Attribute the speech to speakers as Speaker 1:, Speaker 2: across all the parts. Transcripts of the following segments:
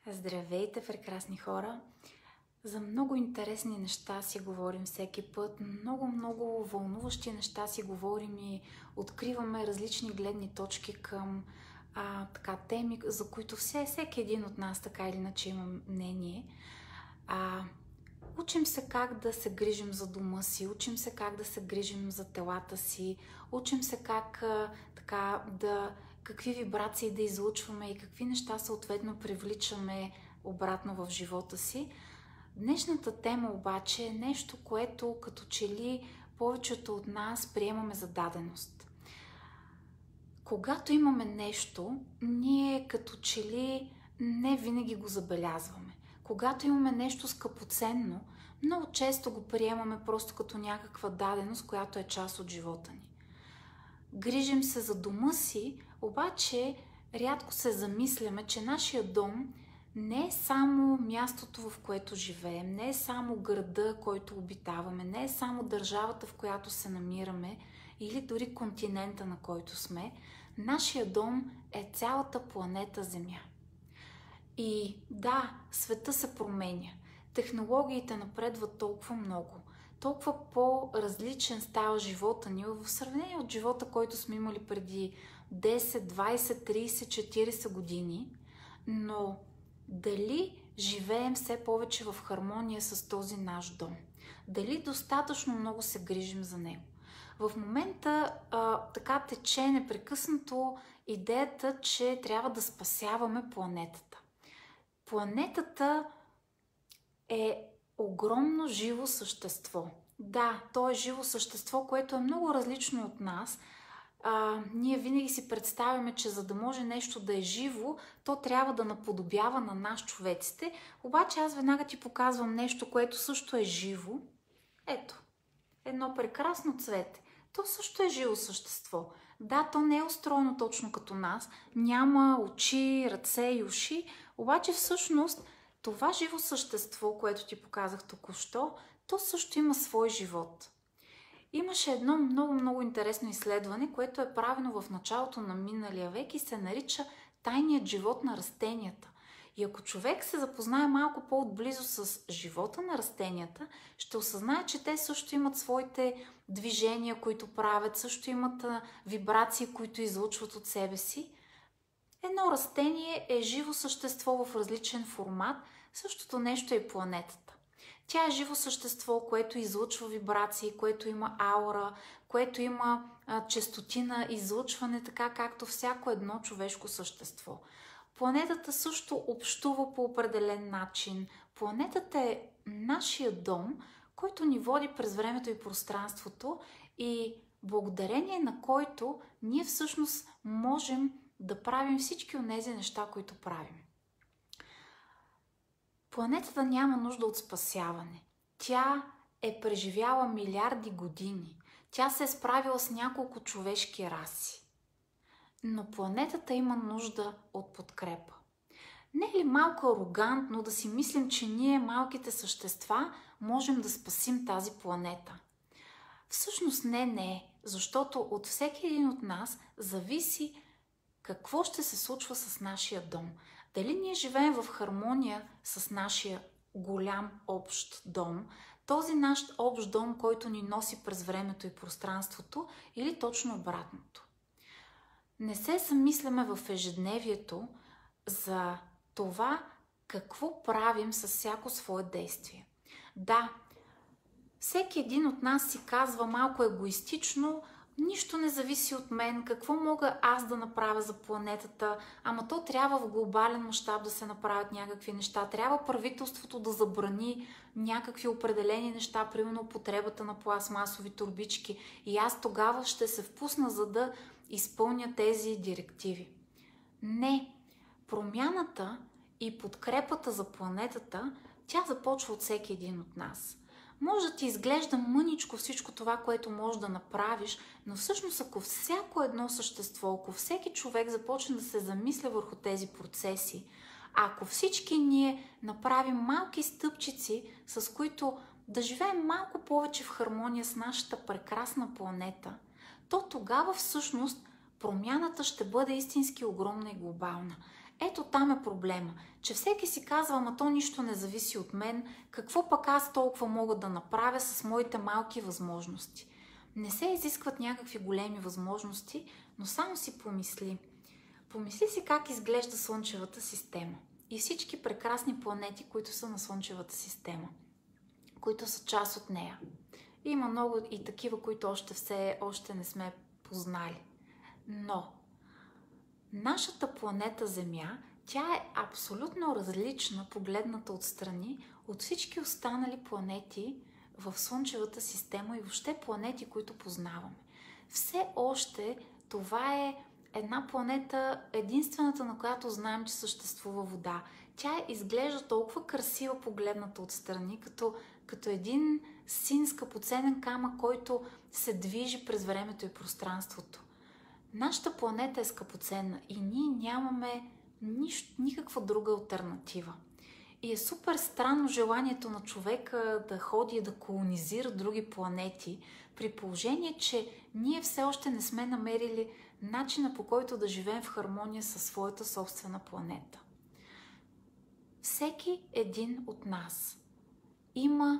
Speaker 1: Здравейте, прекрасни хора! За много интересни неща си говорим всеки път, много вълнуващи неща си говорим и откриваме различни гледни точки към теми, за които всеки един от нас така или иначе има мнение. Учим се как да се грижим за дома си, учим се как да се грижим за телата си, учим се какви вибрации да излучваме и какви неща съответно привличаме обратно в живота си. Днешната тема обаче е нещо, което като че ли повечето от нас приемаме за даденост. Когато имаме нещо, ние като че ли не винаги го забелязваме. Когато имаме нещо скъпоценно, много често го приемаме просто като някаква даденост, която е част от живота ни. Грижим се за дома си, обаче рядко се замисляме, че нашия дом не е само мястото, в което живеем, не е само града, който обитаваме, не е само държавата, в която се намираме или дори континента, на който сме. Нашия дом е цялата планета Земя. И да, света се променя. Технологиите напредват толкова много. Толкова по-различен става живота ни в сравнение от живота, който сме имали преди 10, 20, 30, 40 години. Но дали живеем все повече в хармония с този наш дом? Дали достатъчно много се грижим за него? В момента така тече непрекъснато идеята, че трябва да спасяваме планетата. Планетата е огромно живо същество. Да, то е живо същество, което е много различно от нас. Ние винаги си представяме, че за да може нещо да е живо, то трябва да наподобява на нас, човеците. Обаче аз веднага ти показвам нещо, което също е живо. Ето, едно прекрасно цвете. То също е живо същество. Да, то не е устроено точно като нас. Няма очи, ръце и уши. Обаче всъщност това живо същество, което ти показах току-що, то също има свой живот. Имаше едно много интересно изследване, което е правено в началото на миналия век и се нарича тайният живот на растенията. И ако човек се запознае малко по-отблизо с живота на растенията, ще осъзнае, че те също имат своите движения, които правят, също имат вибрации, които излъчват от себе си. Едно растение е живо същество в различен формат, същото нещо е планетата. Тя е живо същество, което излъчва вибрации, което има аура, което има честоти на излъчване, така както всяко едно човешко същество. Планетата също общува по определен начин. Планетата е нашия дом, който ни води през времето и пространството и благодарение на който ние всъщност можем да правим всички онези неща, които правим. Планетата няма нужда от спасяване. Тя е преживяла милиарди години. Тя се е справила с няколко човешки раси. Но планетата има нужда от подкрепа. Не е ли малко арогантно да си мислим, че ние, малките същества, можем да спасим тази планета? Всъщност не е, защото от всеки един от нас зависи какво ще се случва с нашия дом. Дали ние живеем в хармония с нашия голям общ дом, този наш общ дом, който ни носи през времето и пространството, или точно обратното. Не се замисляме в ежедневието за това какво правим с всяко свое действие. Да, всеки един от нас си казва малко егоистично: нищо не зависи от мен, какво мога аз да направя за планетата, ама то трябва в глобален мащаб да се направят някакви неща, трябва правителството да забрани някакви определени неща, примерно употребата на пластмасови торбички, и аз тогава ще се впусна, за да изпълня тези директиви. Не, промяната и подкрепата за планетата, тя започва от всеки един от нас. Може да ти изглежда мъничко всичко това, което можеш да направиш, но всъщност ако всяко едно същество, ако всеки човек започне да се замисля върху тези процеси, ако всички ние направим малки стъпчици, с които да живеем малко повече в хармония с нашата прекрасна планета, то тогава всъщност промяната ще бъде истински огромна и глобална. Ето там е проблема, че всеки си казва, ама то нищо не зависи от мен, какво пък аз толкова мога да направя с моите малки възможности. Не се изискват някакви големи възможности, но само си помисли. Помисли си как изглежда Слънчевата система и всички прекрасни планети, които са на Слънчевата система, които са част от нея. Има много и такива, които още не сме познали. Но нашата планета Земя, тя е абсолютно различна, погледната отстрани, от всички останали планети в Слънчевата система и въобще планети, които познаваме. Все още това е една планета, единствената, на която знаем, че съществува вода. Тя изглежда толкова красива, погледната отстрани, като един син скъпоценен камък, който се движи през времето и пространството. Нашата планета е скъпоценна и ние нямаме никаква друга алтернатива. И е супер странно желанието на човека да ходи и да колонизира други планети, при положение, че ние все още не сме намерили начина, по който да живеем в хармония със своята собствена планета. Всеки един от нас има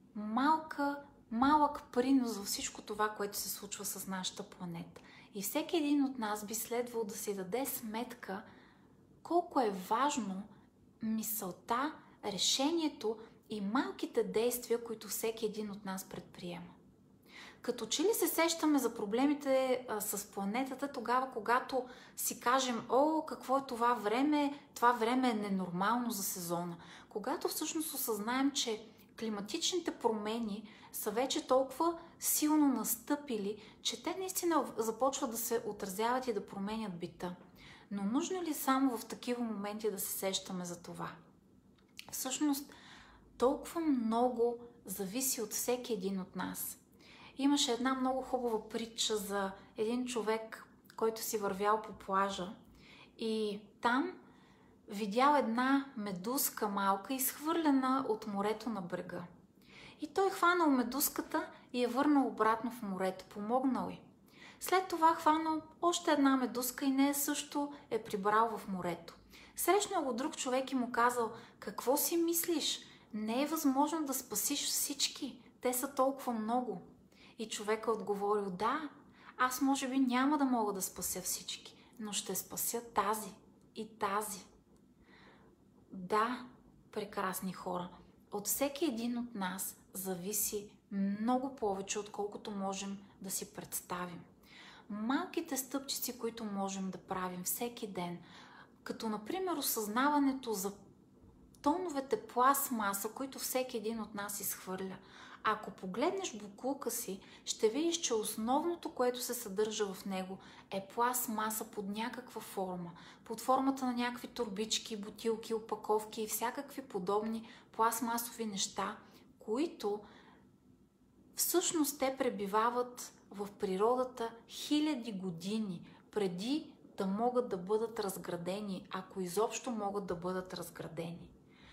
Speaker 1: малък принос във всичко това, което се случва с нашата планета. И всеки един от нас би следвал да си даде сметка колко е важно мисълта, решението и малките действия, които всеки един от нас предприема. Като че ли се сещаме за проблемите с планетата тогава, когато си кажем, какво е това време е ненормално за сезона. Когато всъщност осъзнаем, че климатичните промени са вече толкова силно настъпили, че те наистина започват да се отразяват и да променят бита. Но нужно ли само в такива моменти да се сещаме за това? Всъщност, толкова много зависи от всеки един от нас. Имаше една много хубава притча за един човек, който си вървял по плажа и там видял една медузка малка, изхвърлена от морето на брега. И той хванал медузката и я върнал обратно в морето, помогнал й. След това хванал още една медузка и нея също е прибрал в морето. Срещнал го друг човек и му казал, какво си мислиш? Не е възможно да спасиш всички, те са толкова много. И човека отговорил, да, аз може би няма да мога да спася всички, но ще спася тази и тази. Да, прекрасни хора, от всеки един от нас зависи много повече, отколкото можем да си представим. Малките стъпчици, които можем да правим всеки ден, като например осъзнаването за тоновете пластмаса, които всеки един от нас изхвърля. Ако погледнеш боклука си, ще видиш, че основното, което се съдържа в него, е пластмаса под някаква форма. Под формата на някакви торбички, бутилки, опаковки и всякакви подобни пластмасови неща, които всъщност те пребивават в природата хиляди години, преди да могат да бъдат разградени, ако изобщо могат да бъдат разградени.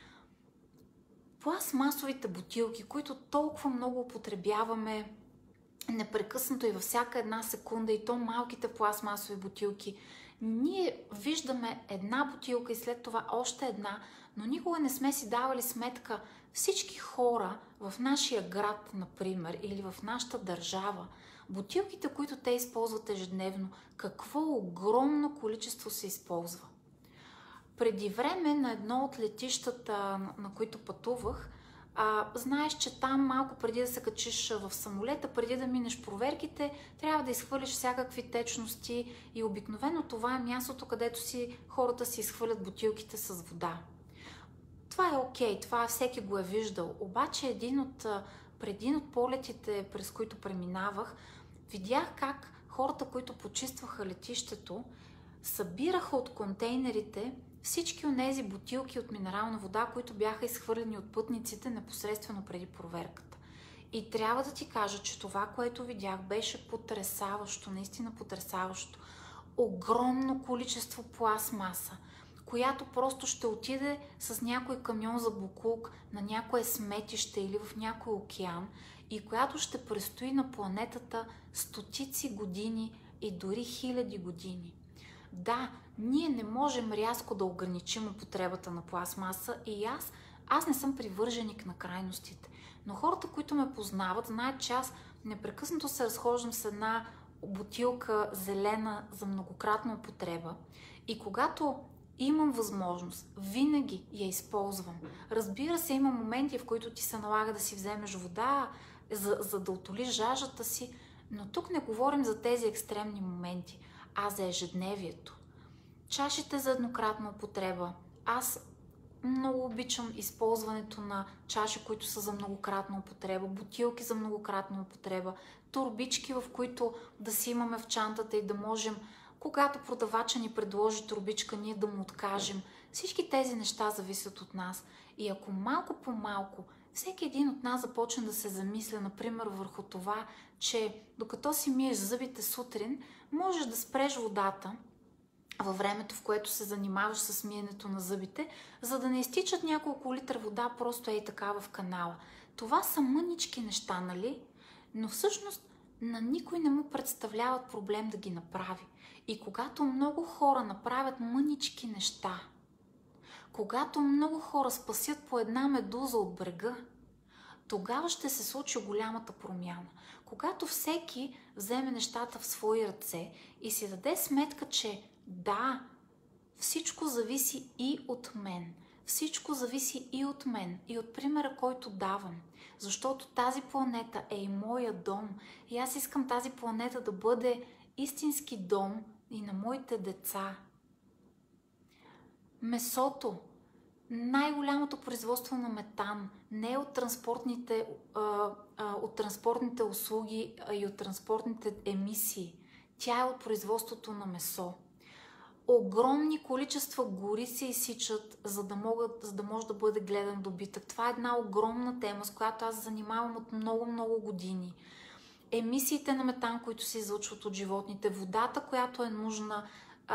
Speaker 1: Пластмасовите бутилки, които толкова много употребяваме непрекъснато и във всяка една секунда, и то малките пластмасови бутилки, ние виждаме една бутилка и след това още една, но никога не сме си давали сметка всички хора в нашия град, например, или в нашата държава, бутилките, които те използват ежедневно, какво огромно количество се използва. Преди време на едно от летищата, на които пътувах, знаеш, че там малко преди да се качиш в самолета, преди да минеш проверките, трябва да изхвърлиш всякакви течности и обикновено това е мястото, където хората си изхвърлят бутилките с вода. Това е окей, това всеки го е виждал, обаче преди един от полетите, през които преминавах, видях как хората, които почистваха летището, събираха от контейнерите всички онези бутилки от минерална вода, които бяха изхвърлени от пътниците непосредствено преди проверката. И трябва да ти кажа, че това, което видях, беше потресаващо, наистина потресаващо. Огромно количество пластмаса, която просто ще отиде с някой камион за боклук на някое сметище или в някой океан и която ще престои на планетата стотици години и дори хиляди години. Да, ние не можем рязко да ограничим употребата на пластмаса и аз не съм привърженик на крайностите. Но хората, които ме познават, знаят, че аз непрекъснато се разхождам с една бутилка зелена за многократна употреба и когато имам възможност, винаги я използвам. Разбира се, има моменти, в които ти се налага да си вземеш вода, за да утолиш жаждата си, но тук не говорим за тези екстремни моменти, а за ежедневието. Чашите за еднократна употреба. Аз много обичам използването на чаши, които са за многократна употреба, бутилки за многократна употреба, торбички, в които да си имаме в чантата и да можем, когато продавача ни предложи торбичка, ние да му откажем. Всички тези неща зависят от нас. И ако малко по малко всеки един от нас започне да се замисля, например, върху това, че докато си миеш зъбите сутрин, можеш да спреш водата във времето, в което се занимаваш с миенето на зъбите, за да не изтичат няколко литра вода просто ей така в канала. Това са мънички неща, нали? Но всъщност на никой не му представляват проблем да ги направи. И когато много хора направят мънички неща, когато много хора спасят по една медуза от брега, тогава ще се случи голямата промяна. Когато всеки вземе нещата в свои ръце и си даде сметка, че да, всичко зависи и от мен. Всичко зависи и от мен, и от примера, който давам. Защото тази планета е и моя дом. И аз искам тази планета да бъде истински дом и на моите деца. Месото. Най-голямото производство на метан не е от транспортните услуги и от транспортните емисии. Тя е от производството на месо. Огромни количества гори се изсичат, за да може да бъде гледан добитък. Това е една огромна тема, с която аз занимавам от много години. Емисиите на метан, които се излъчват от животните, водата, която е нужна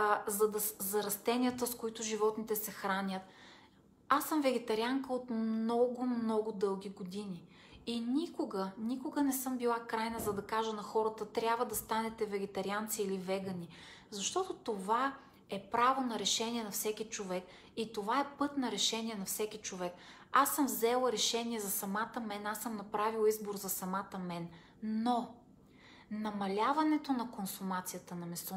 Speaker 1: за растенията, с които животните се хранят. Аз съм вегетарианка от много дълги години. И никога не съм била крайна, за да кажа на хората, трябва да станете вегетарианци или вегани. Защото това е право на решение на всеки човек и това е път на решение на всеки човек. Аз съм взела решение за самата мен, аз съм направила избор за самата мен. Но намаляването на консумацията на месо,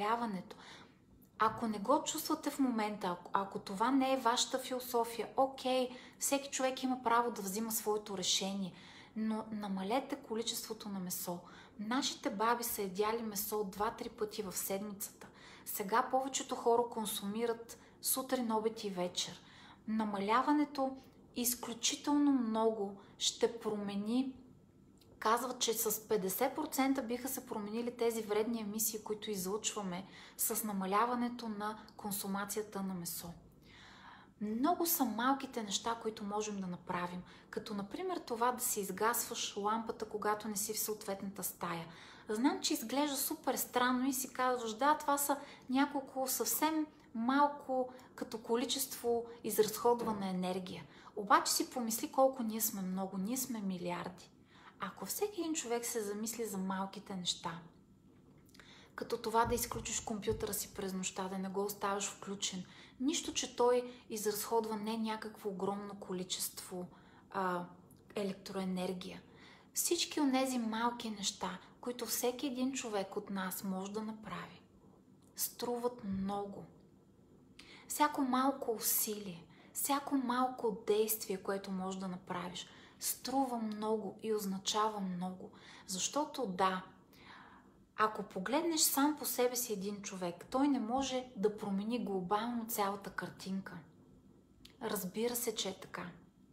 Speaker 1: ако не го чувствате в момента, ако това не е вашата философия, окей, всеки човек има право да взима своето решение, но намалете количеството на месо. Нашите баби са едяли месо 2-3 пъти в седмицата. Сега повечето хора консумират сутрин, обед и вечер. Намаляването изключително много ще промени. Казват, че с 50% биха се променили тези вредни емисии, които излъчваме с намаляването на консумацията на месо. Много са малките неща, които можем да направим, като например това да си изгасваш лампата, когато не си в съответната стая. Знам, че изглежда супер странно и си казваш, да, това са няколко съвсем малко като количество изразходвана енергия. Обаче си помисли колко ние сме много, ние сме милиарди. Ако всеки един човек се замисли за малките неща, като това да изключиш компютъра си през нощта, да не го оставаш включен, нищо, че той изразходва не някакво огромно количество електроенергия. Всички онези малки неща, които всеки един човек от нас може да направи, струват много. Всяко малко усилие, всяко малко действие, което можеш да направиш, струва много и означава много. Защото да, ако погледнеш сам по себе си един човек, той не може да промени глобално цялата картинка. Разбира се, че е така.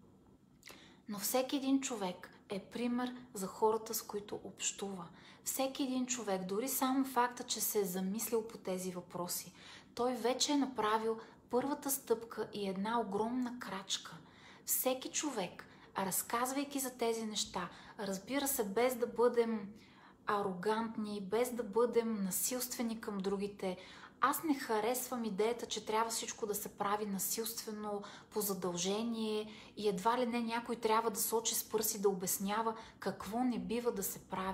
Speaker 1: Но всеки един човек е пример за хората, с които общува. Всеки един човек, дори само факта, че се е замислил по тези въпроси, той вече е направил първата стъпка и една огромна крачка. Всеки човек, разказвайки за тези неща, разбира се, без да бъдем арогантни, без да бъдем насилствени към другите. Аз не харесвам идеята, че трябва всичко да се прави насилствено, по задължение и едва ли не някой трябва да сочи с пръси да обяснява какво не бива да се прави.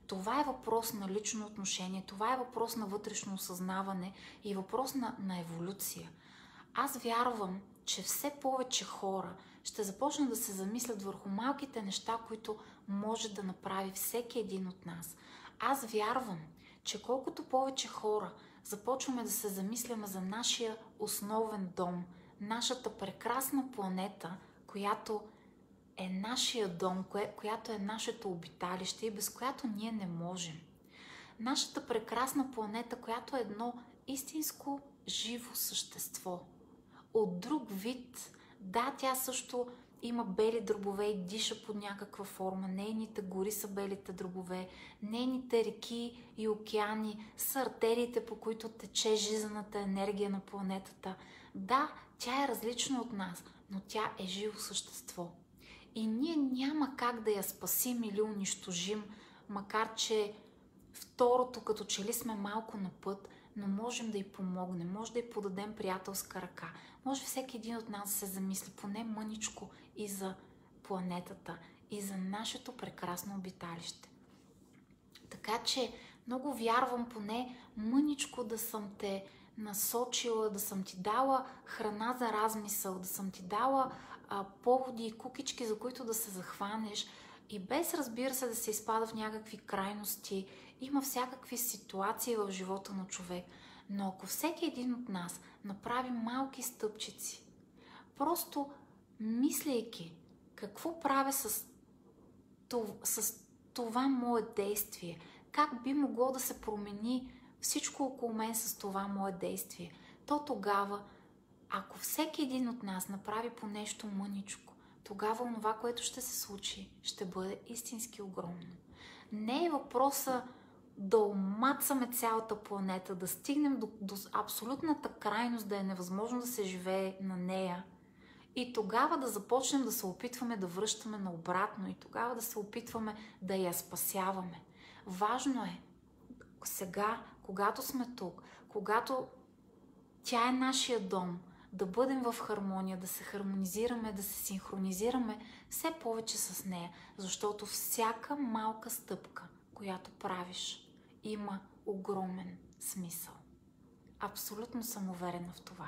Speaker 1: Това е въпрос на лично отношение, това е въпрос на вътрешно осъзнаване и въпрос на еволюция. Аз вярвам, че все повече хора ще започнат да се замислят върху малките неща, които може да направи всеки един от нас. Аз вярвам, че колкото повече хора започваме да се замисляме за нашия основен дом, нашата прекрасна планета, която е нашия дом, която е нашето обиталище и без която ние не можем. Нашата прекрасна планета, която е едно истинско живо същество. От друг вид, да, тя също има бели дробове и диша под някаква форма. Нейните гори са белите дробове, нейните реки и океани са артериите, по които тече жизнената енергия на планетата. Да, тя е различна от нас, но тя е живо същество. И ние няма как да я спасим или унищожим, макар че второто, като че ли сме малко на път, но можем да й помогнем, може да й подадем приятелска ръка. Може всеки един от нас да се замисли поне мъничко и за планетата, и за нашето прекрасно обиталище. Така че много вярвам поне мъничко да съм те насочила, да съм ти дала храна за размисъл, да съм ти дала поводи и кукички, за които да се захванеш и без, разбира се, да се изпада в някакви крайности. Има всякакви ситуации в живота на човек, но ако всеки един от нас направи малки стъпчици, просто мислейки какво правя с това мое действие, как би могло да се промени всичко около мен с това мое действие, то тогава, ако всеки един от нас направи по нещо мъничко, тогава онова, което ще се случи, ще бъде истински огромно. Не е въпроса да омацаме цялата планета, да стигнем до абсолютната крайност, да е невъзможно да се живее на нея и тогава да започнем да се опитваме да връщаме наобратно и тогава да се опитваме да я спасяваме. Важно е сега, когато сме тук, когато тя е нашия дом, да бъдем в хармония, да се хармонизираме, да се синхронизираме все повече с нея, защото всяка малка стъпка, която правиш, има огромен смисъл. Абсолютно съм уверена в това.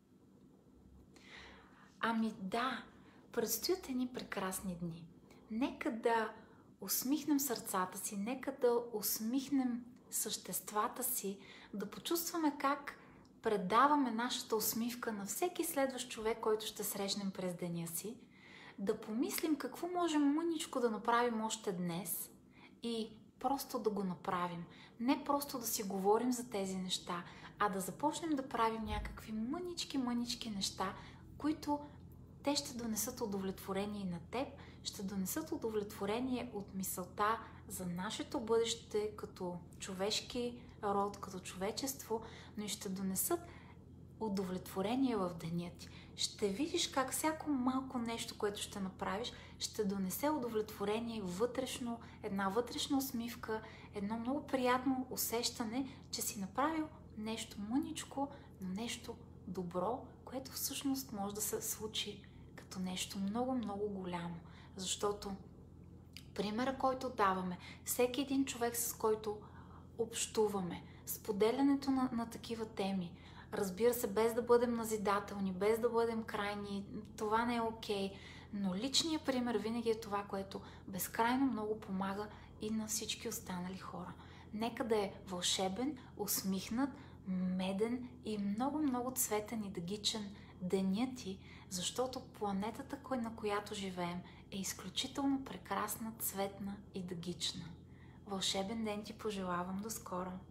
Speaker 1: Ами да, предстоят едни прекрасни дни. Нека да усмихнем сърцата си, нека да усмихнем съществата си, да почувстваме как предаваме нашата усмивка на всеки следващ човек, който ще срещнем през деня си, да помислим какво можем мъничко да направим още днес и просто да го направим. Не просто да си говорим за тези неща, а да започнем да правим някакви мънички неща, които те ще донесат удовлетворение на теб, ще донесат удовлетворение от мисълта за нашето бъдеще като човешки род, като човечество, но и ще донесат удовлетворение в деня ти. Ще видиш как всяко малко нещо, което ще направиш, ще донесе удовлетворение вътрешно, една вътрешна усмивка, едно много приятно усещане, че си направил нещо мъничко, но нещо добро, което всъщност може да се случи като нещо много голямо. Защото примера, който даваме, всеки един човек, с който общуваме, споделянето на такива теми, разбира се, без да бъдем назидателни, без да бъдем крайни, това не е окей, но личният пример винаги е това, което безкрайно много помага и на всички останали хора. Нека да е вълшебен, усмихнат, меден и много цветен и дъгичен денят ти, защото планетата, на която живеем, е изключително прекрасна, цветна и дъгична. Вълшебен ден ти пожелавам, до скоро!